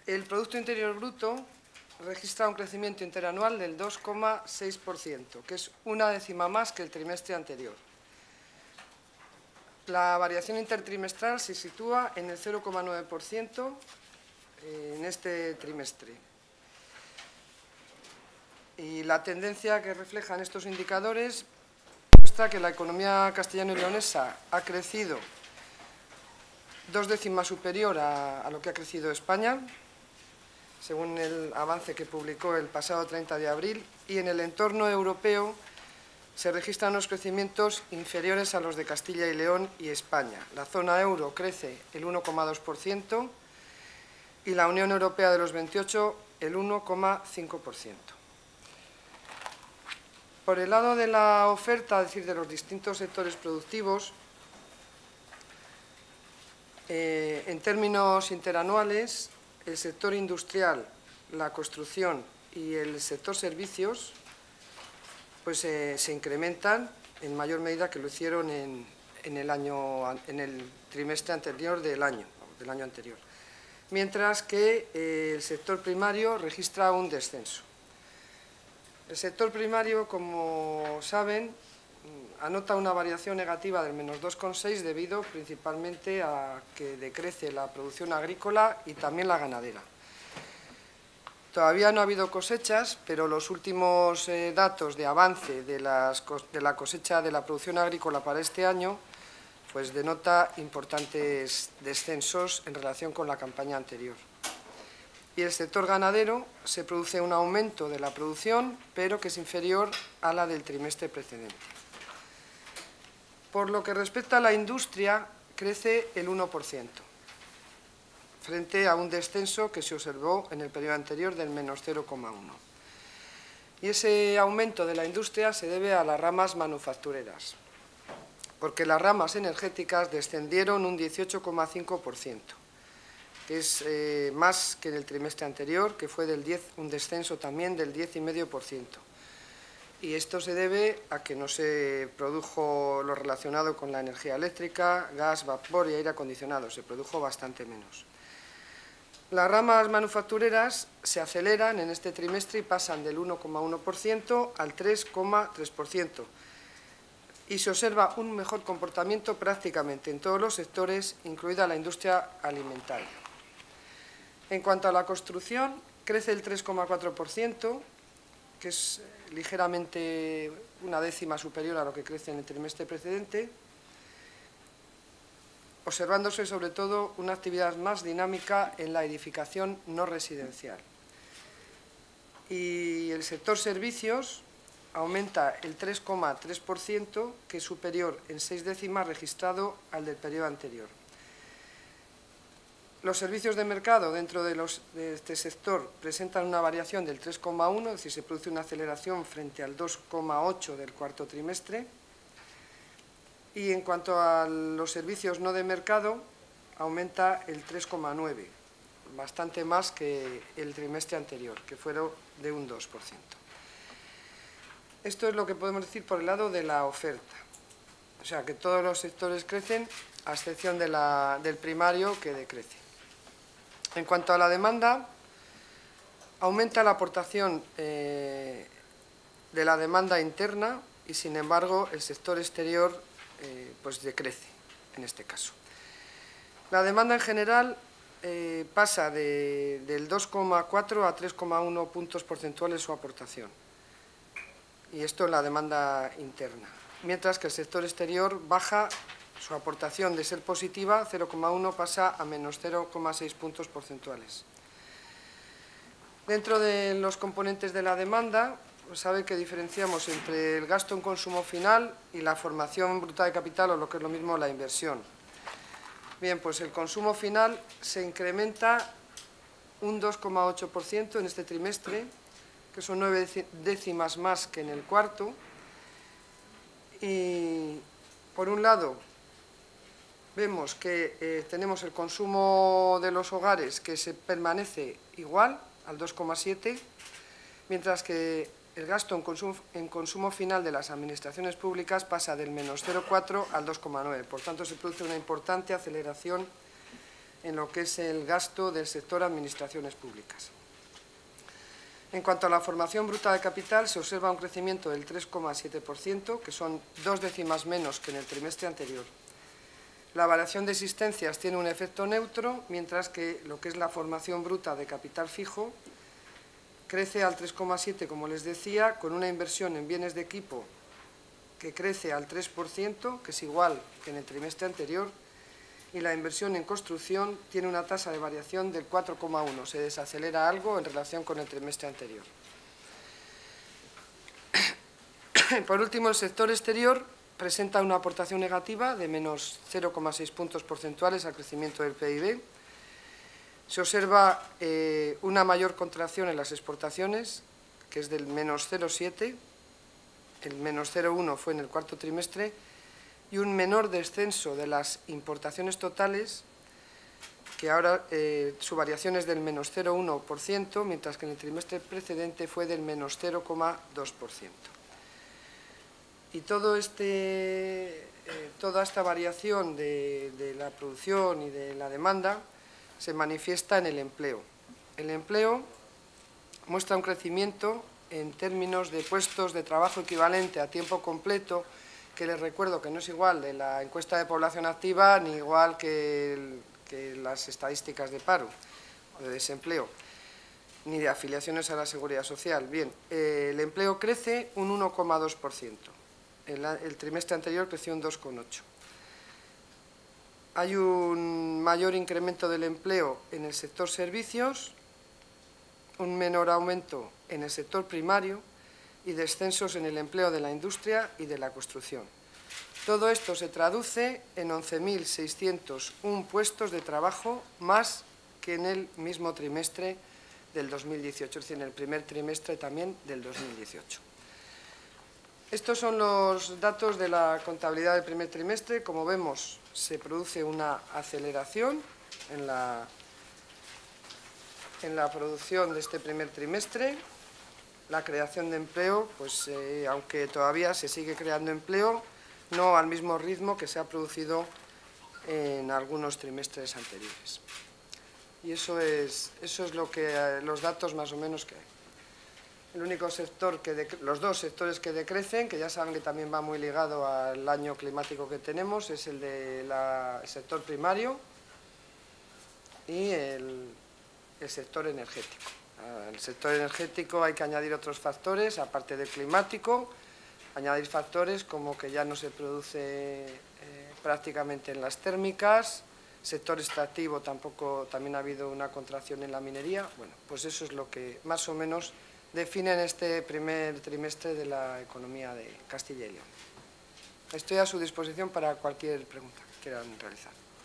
El Producto Interior Bruto registra un crecimiento interanual del 2,6%, que es una décima más que el trimestre anterior. La variación intertrimestral se sitúa en el 0,9% en este trimestre. Y la tendencia que reflejan estos indicadores muestra que la economía castellano y leonesa ha crecido 2 décimas superior a lo que ha crecido España, según el avance que publicó el pasado 30 de abril, y en el entorno europeo se registran unos crecimientos inferiores a los de Castilla y León y España. La zona euro crece el 1,2% y la Unión Europea de los 28 el 1,5%. Por el lado de la oferta, es decir, de los distintos sectores productivos, en términos interanuales, el sector industrial, la construcción y el sector servicios pues, se incrementan en mayor medida que lo hicieron en el trimestre anterior del año anterior, mientras que el sector primario registra un descenso. El sector primario, como saben, anota una variación negativa del menos 2,6 debido principalmente a que decrece la producción agrícola y también la ganadera. Todavía no ha habido cosechas, pero los últimos datos de avance de la cosecha de la producción agrícola para este año pues denota importantes descensos en relación con la campaña anterior. Y el sector ganadero se produce un aumento de la producción, pero que es inferior a la del trimestre precedente. Por lo que respecta a la industria, crece el 1%, frente a un descenso que se observó en el periodo anterior del menos 0,1. Y ese aumento de la industria se debe a las ramas manufactureras, porque las ramas energéticas descendieron un 18,5%. Que es más que en el trimestre anterior, que fue un descenso también del 10,5%. Y esto se debe a que no se produjo lo relacionado con la energía eléctrica, gas, vapor y aire acondicionado, se produjo bastante menos. Las ramas manufactureras se aceleran en este trimestre y pasan del 1,1% al 3,3%. Y se observa un mejor comportamiento prácticamente en todos los sectores, incluida la industria alimentaria. En cuanto a la construcción, crece el 3,4%, que es ligeramente una décima superior a lo que crece en el trimestre precedente, observándose sobre todo una actividad más dinámica en la edificación no residencial. Y el sector servicios aumenta el 3,3%, que es superior en 6 décimas registrado al del periodo anterior. Los servicios de mercado dentro de este sector presentan una variación del 3,1, es decir, se produce una aceleración frente al 2,8 del cuarto trimestre. Y en cuanto a los servicios no de mercado, aumenta el 3,9, bastante más que el trimestre anterior, que fueron de un 2%. Esto es lo que podemos decir por el lado de la oferta. O sea, que todos los sectores crecen, a excepción del primario, que decrece. En cuanto a la demanda, aumenta la aportación de la demanda interna y, sin embargo, el sector exterior pues decrece en este caso. La demanda en general pasa del 2,4 a 3,1 puntos porcentuales su aportación. Y esto en la demanda interna. Mientras que el sector exterior baja su aportación de ser positiva, 0,1 pasa a menos 0,6 puntos porcentuales. Dentro de los componentes de la demanda, pues sabe que diferenciamos entre el gasto en consumo final y la formación bruta de capital, o lo que es lo mismo, la inversión. Bien, pues el consumo final se incrementa un 2,8% en este trimestre, que son 9 décimas más que en el cuarto. Y, por un lado, vemos que tenemos el consumo de los hogares que se permanece igual, al 2,7, mientras que el gasto en consumo final de las administraciones públicas pasa del menos 0,4 al 2,9. Por tanto, se produce una importante aceleración en lo que es el gasto del sector administraciones públicas. En cuanto a la formación bruta de capital, se observa un crecimiento del 3,7%, que son 2 décimas menos que en el trimestre anterior. La variación de existencias tiene un efecto neutro, mientras que lo que es la formación bruta de capital fijo crece al 3,7%, como les decía, con una inversión en bienes de equipo que crece al 3%, que es igual que en el trimestre anterior, y la inversión en construcción tiene una tasa de variación del 4,1%, se desacelera algo en relación con el trimestre anterior. Por último, el sector exterior presenta una aportación negativa de menos 0,6 puntos porcentuales al crecimiento del PIB. Se observa una mayor contracción en las exportaciones, que es del menos 0,7%, el menos 0,1% fue en el cuarto trimestre, y un menor descenso de las importaciones totales, que ahora su variación es del menos 0,1%, mientras que en el trimestre precedente fue del menos 0,2%. Y toda esta variación de la producción y de la demanda se manifiesta en el empleo. El empleo muestra un crecimiento en términos de puestos de trabajo equivalente a tiempo completo, que les recuerdo que no es igual de la encuesta de población activa ni igual que las estadísticas de paro o de desempleo, ni de afiliaciones a la Seguridad Social. Bien, el empleo crece un 1,2%. El trimestre anterior creció un 2,8%. Hay un mayor incremento del empleo en el sector servicios, un menor aumento en el sector primario y descensos en el empleo de la industria y de la construcción. Todo esto se traduce en 11.601 puestos de trabajo más que en el mismo trimestre del 2018, es decir, en el primer trimestre también del 2018. Estos son los datos de la contabilidad del primer trimestre. Como vemos, se produce una aceleración en la producción de este primer trimestre. La creación de empleo, pues aunque todavía se sigue creando empleo, no al mismo ritmo que se ha producido en algunos trimestres anteriores. Y eso es los datos más o menos que hay. El único sector los dos sectores que decrecen, que ya saben que también va muy ligado al año climático que tenemos, es el del sector primario y el sector energético. Al sector energético hay que añadir otros factores, aparte del climático, añadir factores como que ya no se produce prácticamente en las térmicas, sector extractivo también ha habido una contracción en la minería. Bueno, pues eso es lo que más o menos define en este primer trimestre de la economía de Castilla y León. Estoy a su disposición para cualquier pregunta que quieran realizar.